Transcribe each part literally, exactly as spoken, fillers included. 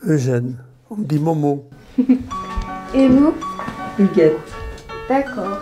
Eugène. On me dit Momo. Et vous? Huguette. D'accord.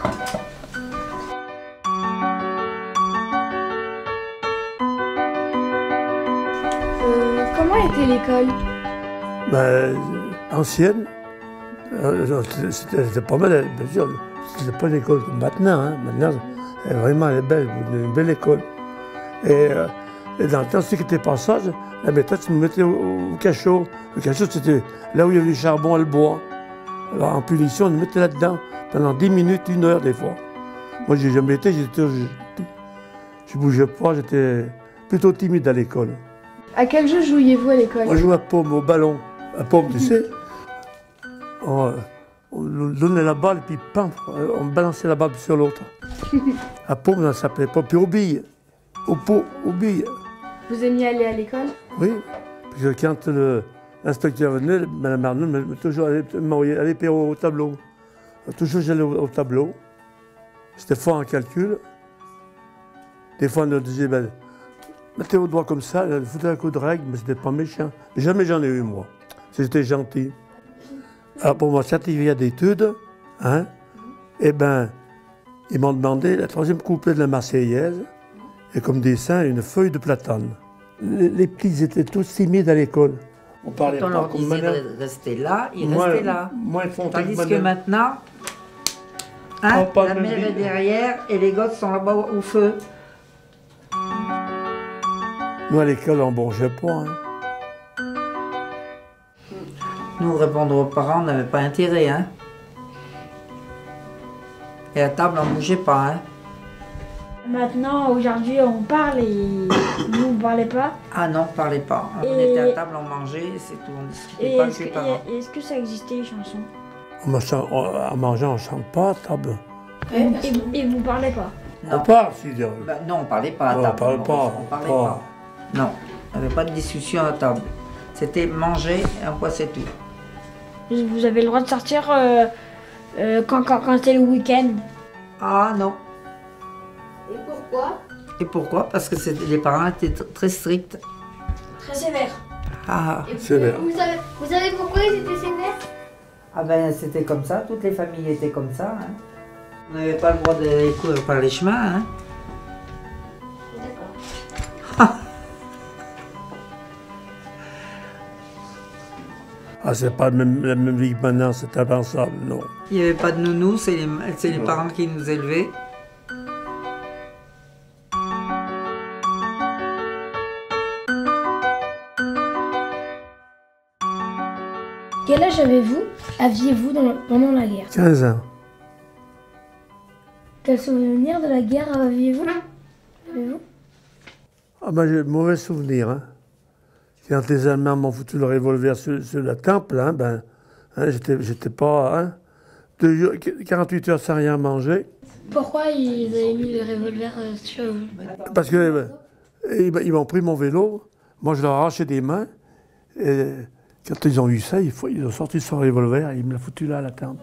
Euh, comment était l'école? Ben, ancienne. Euh, C'était pas mal, bien sûr. C'était pas une école comme maintenant. Hein. Maintenant, elle, vraiment, elle est belle, une belle école. Et, euh, et dans le temps, ce qui était passage, la méthode, tu me mettais au, au cachot. Le cachot, c'était là où il y avait du charbon et le bois. Alors, en punition, on me mettait là-dedans pendant dix minutes, une heure des fois. Moi, j'ai jamais été, j'étais, je, je bougeais pas, j'étais plutôt timide à l'école. À quel jeu jouiez-vous à l'école? On jouait à paume, au ballon. À paume, tu sais. On, on donnait la balle, puis pam, on balançait la balle sur l'autre. À paume, ça s'appelait pas. Puis aux billes. Au pot, aux billes. Vous aimiez aller à l'école? Oui. Parce que quand l'inspecteur venait, Mme Arnaud me toujours allait, allait au, au tableau. Toujours j'allais au, au tableau. J'étais fort en calcul. Des fois, on nous disait, ben, mettez vos doigts comme ça, foutez un coup de règle, mais c'était pas méchant. Jamais j'en ai eu, moi. C'était gentil. Alors, pour mon certificat d'études, hein, eh ben, ils m'ont demandé la troisième couplet de la Marseillaise, et comme dessin, une feuille de platane. Les, les petits étaient tous timides à l'école. On parlait Quand on leur disait de rester là, ils moi, restaient là. Moi, ils font Tandis que maintenant, hein, la mère est derrière et les gosses sont là-bas au feu. Nous, à l'école, on ne mangeait pas. Hein. Nous, répondre aux parents, on n'avait pas intérêt. Hein. Et à table, on ne bougeait pas. Hein. Maintenant, aujourd'hui, on parle et nous, on ne parlait pas. Ah non, on ne parlait pas. On et... était à table, on mangeait, c'est tout. On ne discutait pas avec les parents. Est-ce que ça existait, les chansons? En mangeant, on ne chante pas à table. Et, et, et vous ne parlez pas? Non. On parle, si bien. Ben, non, on ne parlait pas à table. On ne parle pas. On parlait pas. pas. Non, il n'y avait pas de discussion à table. C'était manger et un point, c'est tout. Vous avez le droit de sortir euh, euh, quand, quand, quand c'est le week-end? Ah non. Et pourquoi? Et pourquoi? Parce que les parents étaient très stricts. Très sévères. Ah, sévère. Vous savez, vous savez pourquoi ils étaient sévères? Ah ben c'était comme ça, toutes les familles étaient comme ça. Hein. On n'avait pas le droit d'aller courir par les chemins. Hein. D'accord. Ah, c'est pas la même, la même vie que maintenant, c'est impensable, non. Il n'y avait pas de nounou, c'est les, les parents qui nous élevaient. Quel âge avez-vous, aviez-vous pendant la guerre? quinze ans. Quel souvenir de la guerre aviez-vous? Avez-vous? Ah ben j'ai de mauvais souvenirs. Hein. Quand les Allemands m'ont foutu le revolver sur, sur la tempe, hein, ben, hein, j'étais pas... Hein, deux jours, quarante-huit heures sans rien manger. Pourquoi ils avaient mis le revolver sur vous? Parce que euh, ils, ils m'ont pris mon vélo, moi je leur ai arraché des mains, et quand ils ont vu ça, ils, ils ont sorti son revolver et ils me l'ont foutu là à la tempe.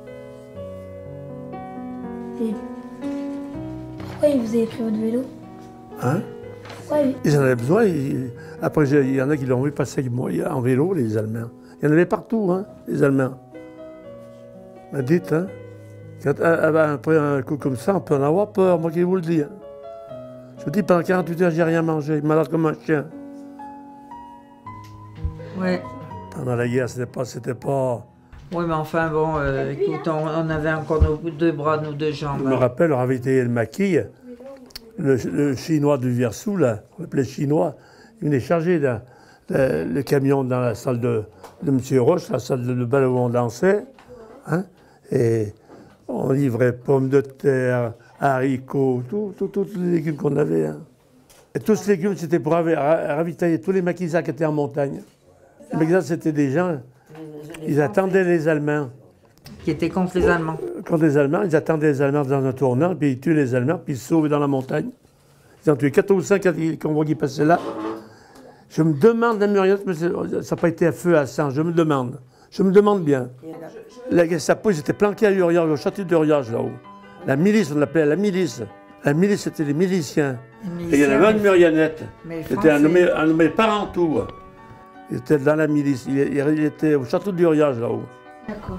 Et pourquoi ils vous avez pris votre vélo? Hein? Pourquoi ils... Ils en avaient besoin. Ils... Après, il y en a qui l'ont vu passer avec moi en vélo, les Allemands. Il y en avait partout, hein, les Allemands. Mais dites, hein, quand, après un coup comme ça, on peut en avoir peur, moi qui vous le dis. Hein. Je vous dis, pendant quarante-huit heures, j'ai rien mangé, malade comme un chien. Ouais. Pendant la guerre, c'était pas... C'était pas... Oui, mais enfin, bon, euh, écoute, on, on avait encore nos deux bras, nos deux jambes. Je me rappelle, on avait été le maquis, le, le chinois du Versou, là, on l'appelait chinois, il venait charger le, le, le camion dans la salle de, de M. Roche, la salle de, de bal où on dansait, hein, et on livrait pommes de terre, haricots, tous tout, tout, les légumes qu'on avait. Hein. Et tous ces légumes, c'était pour ravitailler tous les maquisards qui étaient en montagne. Les maquisards, c'était des gens... Ils attendaient les Allemands. Qui étaient contre les Allemands. Contre les Allemands, ils attendaient les Allemands dans un tournant, puis ils tuaient les Allemands, puis ils se sauvaient dans la montagne. Ils en tuaient quatre ou cinq convois qui passaient là. Je me demande, la marionnette, mais ça n'a pas été à feu à sang, je me demande. Je me demande bien. La Gestapo, ils étaient planqués à Uriage, au château d'Uriage, là-haut. La milice, on l'appelait la milice. La milice, c'était les miliciens. Les miliciens. Et il y en avait une marionnette. C'était un nommé, un nommé Parentou. Il était dans la milice. Il, il- il était au château du Riage, là-haut. D'accord.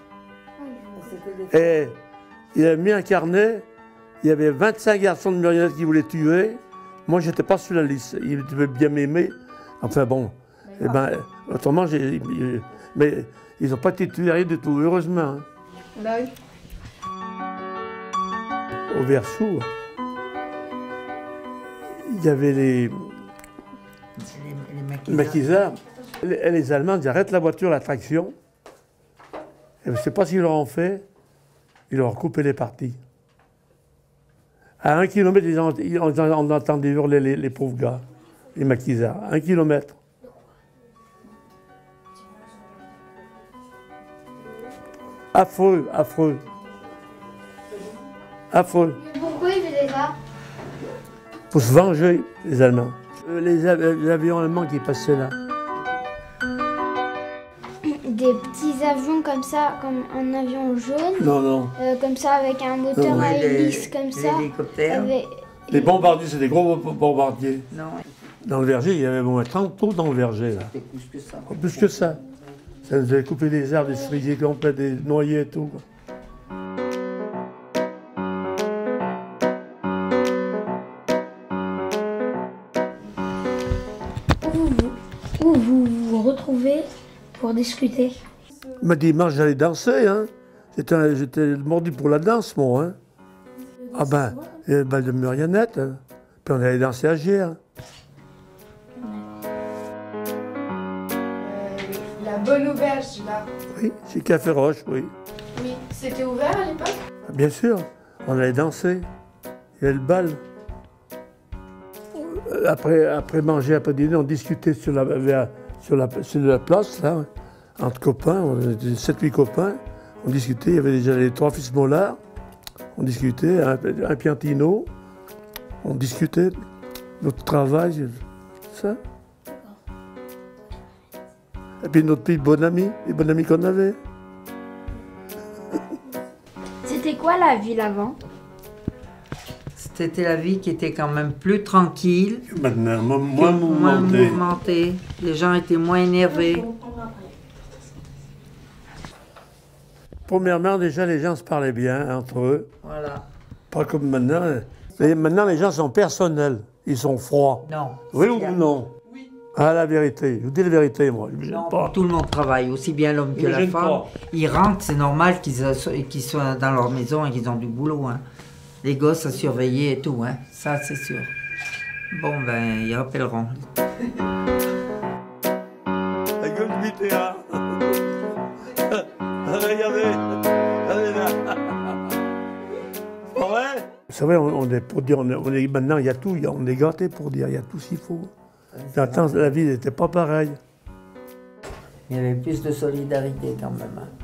Et il avait mis un carnet. Il y avait vingt-cinq garçons de marionnettes qui voulaient tuer. Moi, j'étais pas sur la liste. Il devait bien m'aimer. Enfin bon. Eh ben, autrement, j'ai. il- Mais ils n'ont pas été tués, rien du tout, heureusement. Hein. Bah oui. Au Verchou, il y avait les Les, les maquisards. Les, les Allemands, ils arrêtent la voiture, la traction. Et je ne sais pas ce qu'ils leur ont fait. Ils leur ont coupé les parties. À un kilomètre, ils ont- ils- on, on entendait hurler les, les pauvres gars, les maquisards. Un kilomètre. Affreux, affreux. Affreux. Pourquoi ils faisaient ça? Pour se venger, les Allemands. Euh, Les, av- les avions allemands qui passaient là. Des petits avions comme ça, comme un avion jaune, Non, non. euh, comme ça avec un moteur Non, à les- hélice comme ça. L'hélicoptère. Avec- Les bombardiers, c'est des gros bombardiers. Non, Dans le verger, il y avait au moins trente trous dans le verger, là. c'est plus que ça. En plus que ça. Ça nous avait coupé des arbres, des cerisiers complets, des noyers et tout. Où vous, où vous vous retrouvez pour discuter? Mais dimanche, j'allais danser, hein. J'étais un- J'étais mordu pour la danse, moi, hein. Ah ben, il y avait le bal de marionnettes, hein. Puis on allait danser à Gers. La bonne auberge, là. Oui, chez Café Roche, oui. Oui, c'était ouvert à l'époque? Bien sûr, on allait danser. Il y avait le bal. Après, après manger, après dîner, on discutait sur la, vers- sur la, sur la place, là, entre copains, on était sept huit copains. On discutait, il y avait déjà les trois fils Mollard. On discutait, un, un Piantino. On discutait notre travail, ça. Et puis notre petit bon ami, les bons amis qu'on avait. C'était quoi la ville avant? C'était la vie qui était quand même plus tranquille, Maintenant, moins moins mouvementée. Les gens étaient moins énervés. Premièrement, déjà, les gens se parlaient bien entre eux. Voilà. Pas comme maintenant. Mais maintenant, les gens sont personnels. Ils sont froids. Non. Oui ou C'est- non? Oui. Ah, la vérité. Je vous dis la vérité, moi. Je me gêne Non, pas. tout le monde travaille, aussi bien l'homme Je que me la gêne femme. pas. Ils rentrent, c'est normal qu'ils asso- qu'ils soient dans leur maison et qu'ils ont du boulot. Hein. Les gosses à surveiller et tout, hein. Ça c'est sûr. Bon ben, ils rappelleront. La gueule du Mitterrand. Regardez. Regardez là. C'est pas vrai? Vous savez, on, on est pour dire, on est, on est- maintenant, il y a tout. il y a- On est gâtés pour dire, il y a tout ce qu'il faut. Maintenant, la vie n'était pas pareille. Il y avait plus de solidarité quand même. Hein.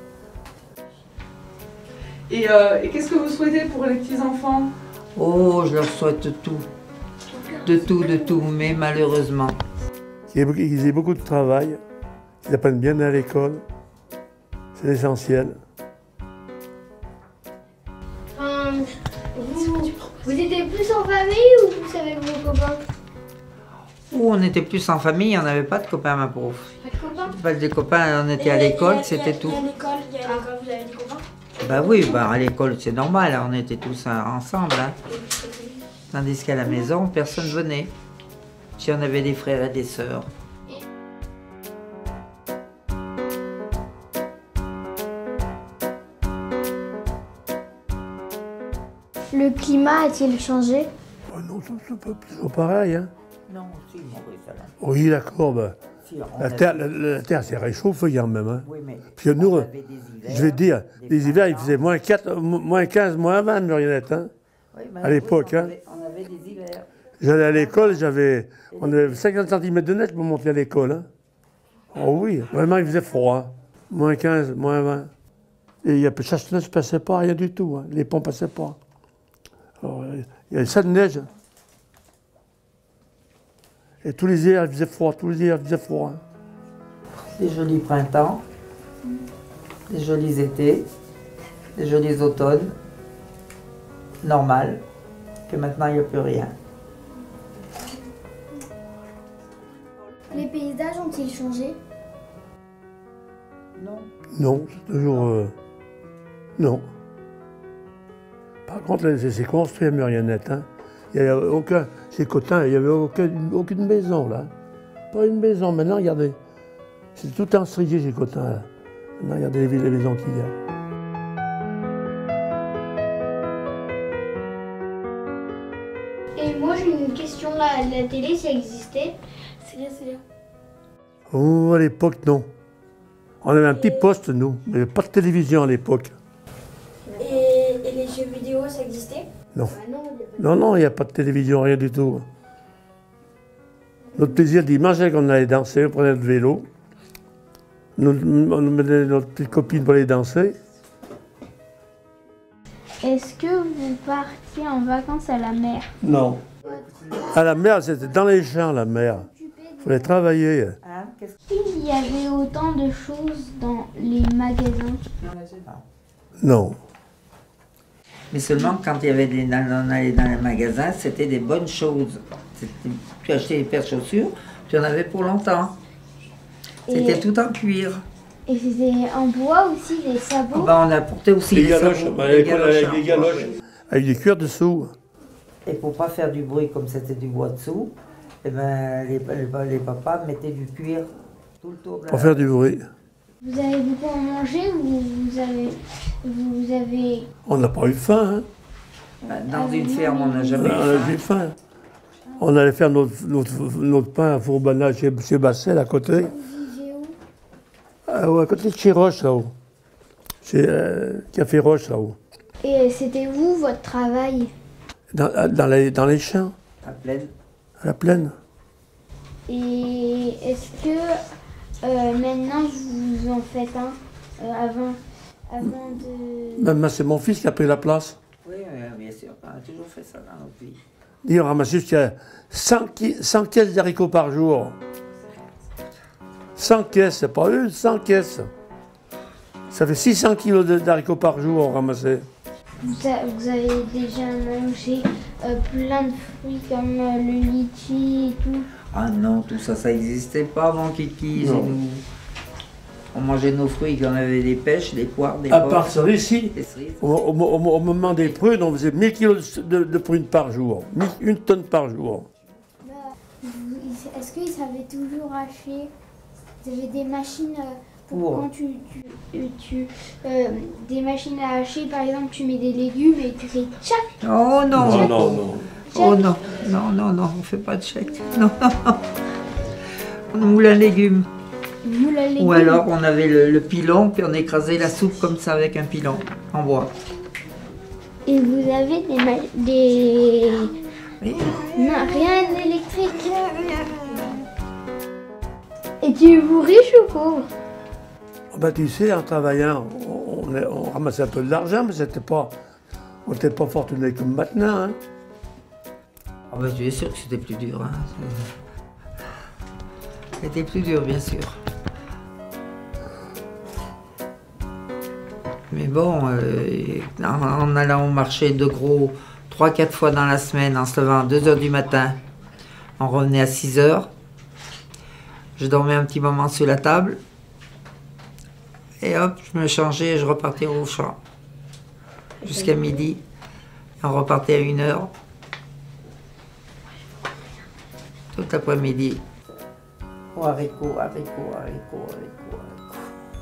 Et, euh, et qu'est-ce que vous souhaitez pour les petits-enfants? Oh, je leur souhaite tout. De tout, de tout, mais malheureusement. Qu'ils aient, qu'ils aient beaucoup de travail, qu'ils apprennent bien à l'école. C'est l'essentiel. Enfin, vous, vous étiez plus en famille ou plus avec vos copains? Où on était plus en famille, on n'avait pas de copains, ma pauvre. Pas de copains? Pas des copains, on était à l'école, c'était tout. Il y a l'école, il y a l'école, vous avez des copains? Bah oui, bah à l'école c'est normal, on était tous euh, ensemble. Hein. Tandis qu'à la maison, personne venait. Si on avait des frères et des sœurs. Le climat a-t-il changé? Oh non, c'est pas toujours pareil. Hein. Non, si, Maurice, alors. Oui, d'accord. Ben, Si, on la, avait- terre, la, la terre s'est réchauffée quand même. Hein. Oui, mais Puis nous, on avait des hivers, je vais dire, des les hivers, il printemps. faisait moins, quatre, moins quinze, moins vingt, Murionnette. Hein. Oui, mais à l'époque, oui, on hein. avait- On avait des hivers. J'allais à l'école, j'avais, on avait cinquante centimètres de neige pour monter à l'école. Hein. Oh oui, vraiment, il faisait froid. Hein. Moins quinze, moins vingt. Et il y a, chasse ne se passait pas, rien du tout. Hein. Les ponts ne passaient pas. Alors, il y avait ça de neige. Et tous les hivers, il faisait froid, tous les hivers, il faisait froid. Hein. Des jolis printemps, des jolis étés, des jolis automnes. Normal. Que maintenant, il n'y a plus rien. Les paysages ont-ils changé? Non. Non, c'est toujours... euh, non. Par contre, c'est construit à Muriennette. Hein. Il n'y avait aucun... Chez Cotin, il n'y avait aucune, aucune maison, là. Pas une maison. Maintenant, regardez. C'est tout instrigué chez Cotin, là. Maintenant, regardez les, les maisons qu'il y a. Et moi j'ai une question là, la télé ça existait? C'est là, c'est là. Oh, à l'époque, non. On avait un petit poste, nous. Il n'y avait pas de télévision à l'époque. Et, et les jeux vidéo ça existait? Non. Ah non, il y a pas de- Non, non, il n'y a pas de télévision, rien du tout. Notre plaisir le dimanche, c'est qu'on allait danser, on prenait le vélo. Nous, on nous mettait notre petite copine pour aller danser. Est-ce que vous partiez en vacances à la mer? Non. À la mer, c'était dans les champs, la mer. Il fallait travailler. Hein? Qu'est-ce Il y avait autant de choses dans les magasins. Non. Mais seulement quand il y avait des, dans, on allait dans les magasins, c'était des bonnes choses. C'était- Tu achetais des paires de chaussures, tu en avais pour longtemps. C'était Et- tout en cuir. Et c'était en bois aussi, les Ah sabots. ben, on apportait aussi Les des galoches, sabots, bah, des avec avec en des bois. galoches, avec des cuirs dessous. Et pour pas faire du bruit comme c'était du bois dessous, eh ben, les, les, les papas mettaient du cuir tout le tour de la... Pour faire du bruit. Vous avez beaucoup à manger ou vous avez, vous avez On n'a pas eu faim. Hein. Dans une ferme, on n'a jamais On eu a faim. eu faim. On allait faire notre, notre, notre pain à Fourbanage chez, chez Bassel, à côté. Viviez où? Ah, ouais, à côté de chez Roche, là-haut. Chez euh, Café Roche, là-haut. Et c'était où votre travail? Dans, dans, les, dans les champs, À pleine. à la plaine. Et est-ce que euh, maintenant vous en faites un euh, avant, avant de... Même c'est mon fils qui a pris la place. Oui, oui, bien sûr, on a toujours fait ça dans notre vie. Il ramasse jusqu'à cent, cent caisses d'haricots par jour. cent caisses, c'est pas une, cent caisses. Ça fait six cents kilos de- d'haricots par jour on ramassait. Vous, a- vous avez déjà mangé euh, plein de fruits comme euh, le litchi et tout? Ah non, tout ça, ça n'existait pas avant Kiki. chez Non. nous. On mangeait nos fruits, on avait des pêches, des poires, des À pommes, part ça, ici, des cerises. au, au- au- au moment des prunes, on faisait mille kilos de, de prunes par jour. mille- Une tonne par jour. Bah, vous- ils- Est-ce qu'ils savaient toujours hacher? Vous avez des machines euh, pour Pour- quand tu, tu, euh, tu euh, des machines à hacher, par exemple, tu mets des légumes et tu fais tchac. Oh non, non, non. Oh non, non, non, non, on fait pas de chèque. Non, non, non. On moule un légume. Moule à légumes. Ou alors on avait le, le pilon, puis on écrasait la soupe comme ça avec un pilon en bois. Et vous avez des... ma- des... Oui. Non, rien d'électrique. Étiez-vous riche ou pauvre? Ah ben, tu sais, en travaillant, on, on, on ramassait un peu de l'argent, mais c'était pas, on n'était pas fortuné comme maintenant. Hein. Ah ben, tu es sûr que c'était plus dur. Hein. C'était plus dur, bien sûr. Mais bon, euh, en, en allant au marché de gros trois quatre fois dans la semaine, en se levant à deux heures du matin, on revenait à six heures. Je dormais un petit moment sur la table. Et hop, je me changeais et je repartais au champ. Jusqu'à midi. Et on repartait à une heure. Tout l'après-midi. Oh, haricots, haricots, haricots, haricots, haricots.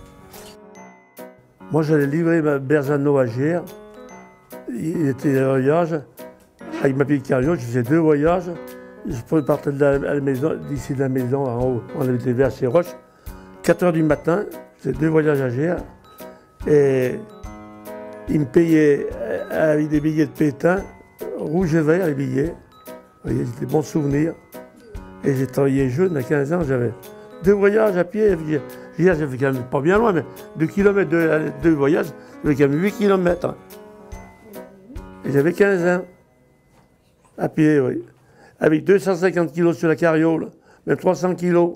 Moi, j'allais livrer ma Berzano à Gers. Il était en voyage. Avec ma petite carriole, je faisais deux voyages. Je partais de la, à la maison, d'ici de la maison en haut. On avait été vers ces roches. quatre heures du matin, je faisais deux voyages à Gers. Et il me payait euh, avec des billets de pétain, rouge et vert, les billets. Vous voyez, c'était des bons souvenirs. Et j'ai travaillé jeune, à quinze ans, j'avais deux voyages à pied. Hier, j'avais quand même pas bien loin, mais deux kilomètres, deux, deux voyages, j'avais quand même huit kilomètres. Et j'avais quinze ans. À pied, oui. Avec deux cent cinquante kilos sur la carriole, même trois cents kilos.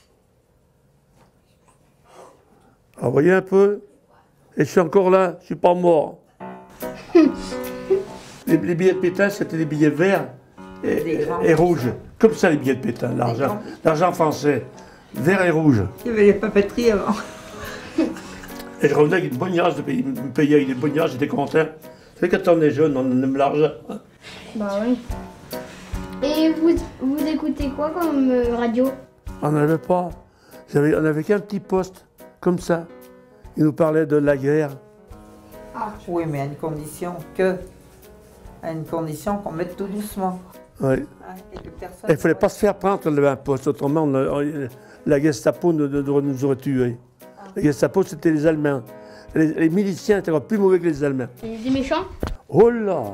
Alors, vous voyez un peu? Et je suis encore là, je suis pas mort. les, les billets de pétage, c'était des billets verts et, Des grands. et rouges. comme ça les billets de Pétain, l'argent, l'argent français, vert et rouge. Il y avait les papeteries avant. Et je revenais avec une bognage, je me payais avec des bognages, j'étais content. C'est quand on est jeune, on aime l'argent. Bah oui. Et vous, vous écoutez quoi comme euh, radio? On n'avait pas. J'avais, on n'avait qu'un petit poste, comme ça. Il nous parlait de la guerre. Ah, oui, mais à une condition que. À une condition qu'on mette tout doucement. Oui. Hein, et que personne Il ne fallait ne pas se faire prendre quand on avait un poste, autrement on a- on- la Gestapo nous, nous- nous aurait tués. La Gestapo, c'était les Allemands. Les, les miliciens étaient encore plus mauvais que les Allemands. Et des méchants? Oh là!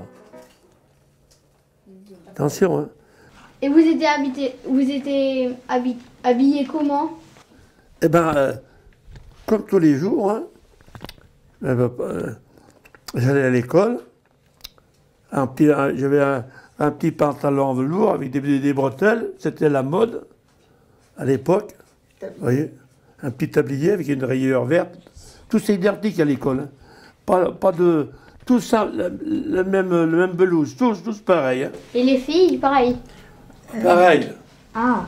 Attention, hein. Et vous étiez habité, vous étiez habi- habillé comment? Eh bien, euh, comme tous les jours, hein, euh, euh, j'allais à l'école. Un petit- un- J'avais un, un petit pantalon en velours avec des, des- des bretelles. C'était la mode à l'époque. Vous voyez? Un petit tablier avec une rayure verte. Tout c'est identique à l'école. Hein. Pas, pas de... Tout ça, le, le même, le même belouse. Tous, tous pareil. Hein. Et les filles, pareil. Pareil. Ah.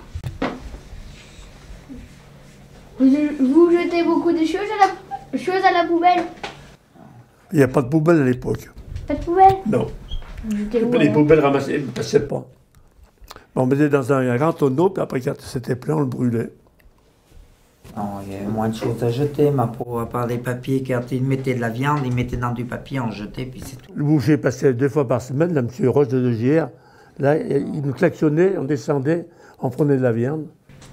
Vous, vous jetez beaucoup de choses à la, choses à la poubelle? Il n'y a pas de poubelle à l'époque. Pas de poubelle? Non. Vous jetez où, Les alors? poubelles ramassées, ne passaient pas. On mettait dans un, un grand tonneau, puis après, quand c'était plein, on le brûlait. Non, il y avait moins de choses à jeter, ma pauvre, à part des papiers. Quand ils mettaient de la viande, ils mettaient dans du papier, on jetait, puis c'est tout. Le boucher passait deux fois par semaine, là, M. Roche de De Gières. Là, il nous klaxonnait, on descendait, on prenait de la viande.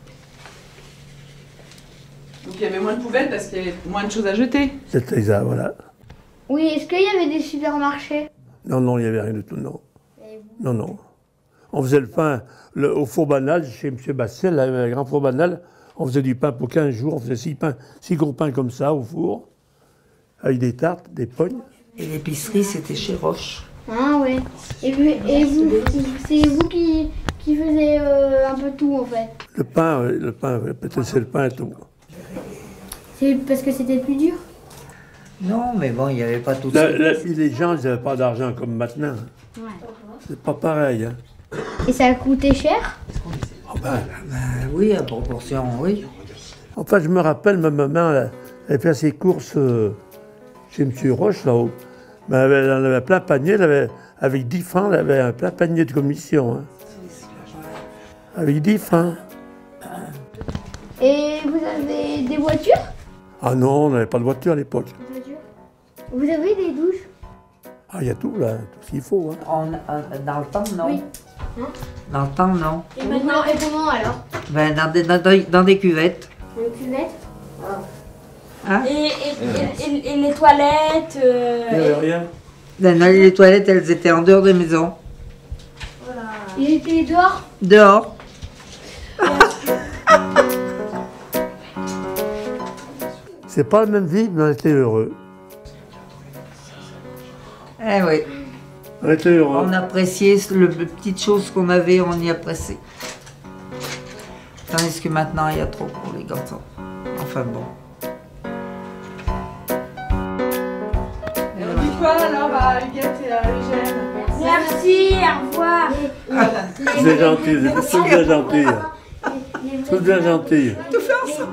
Donc il y avait moins de poubelles parce qu'il y avait moins de choses à jeter. C'était ça, voilà. Oui, est-ce qu'il y avait des supermarchés? Non, non, il n'y avait rien du tout, non. Non, non. On faisait le pain le- au four banal, chez M. Bassel, là, un grand four banal. On faisait du pain pour quinze jours, on faisait six, pains, six gros pains comme ça au four, avec des tartes, des pognes. Et l'épicerie, c'était chez Roche. Ah ouais. Et, vous, et vous, c'est vous qui, qui faisiez euh, un peu tout en fait. Le pain, ouais, le pain, ouais, peut-être c'est le pain et tout. C'est parce que c'était plus dur? Non, mais bon, il n'y avait pas tout La- ça. la- les gens, ils n'avaient pas d'argent comme maintenant. Ouais. C'est pas pareil. Hein. Et ça a coûté cher? Oh ben, Ben oui, à proportion, oui. enfin, je me rappelle, ma maman, elle, elle fait ses courses euh, chez M. Roche, là-haut. Ben, elle, avait, elle avait plein panier, elle avait, avec dix francs, elle avait un plein panier de commission. Hein. Avec dix francs. Et vous avez des voitures? Ah non, on n'avait pas de voiture à l'époque. Vous avez des douches? Ah, il y a tout, là, tout ce qu'il faut. Hein. On- euh, dans le temps, non. Oui. Dans le temps, non. Et maintenant, et comment alors? Ben, dans des, dans, des- dans des cuvettes. Une cuvette? Hein? Et, et, et, et les toilettes. euh, Il n'y avait rien. Ben, les toilettes, elles étaient en dehors des maisons. Il était dehors? Dehors. C'est pas la même vie, mais on était heureux. Eh oui. On était heureux. On appréciait le, le petites choses qu'on avait, on y appréciait. Tandis que maintenant, il y a trop pour les garçons. Enfin bon. Et on dit quoi alors à Huguette et à Eugène? Merci, au revoir. Vous êtes gentils, vous êtes tous bien gentils. Tous bien gentils. Tout fait ensemble.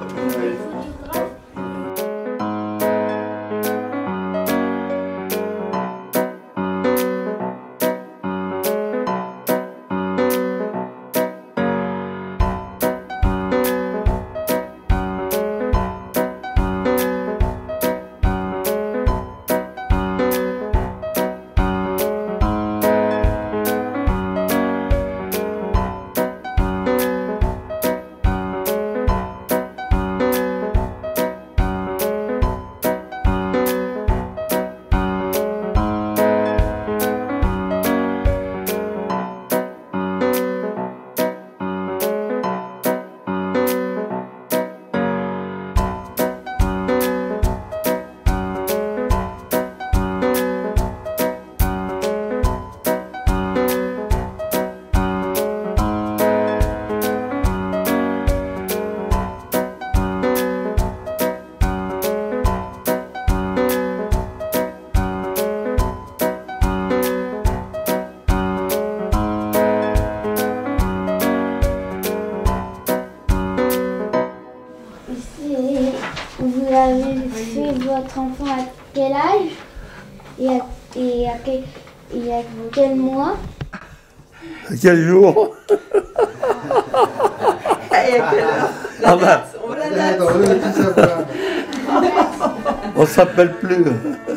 votre enfant à quel âge et à, et à, quel, et à quel mois? Quel jour? Et à quelle heure? La Ah bah. date, on veut la date. On s'appelle plus.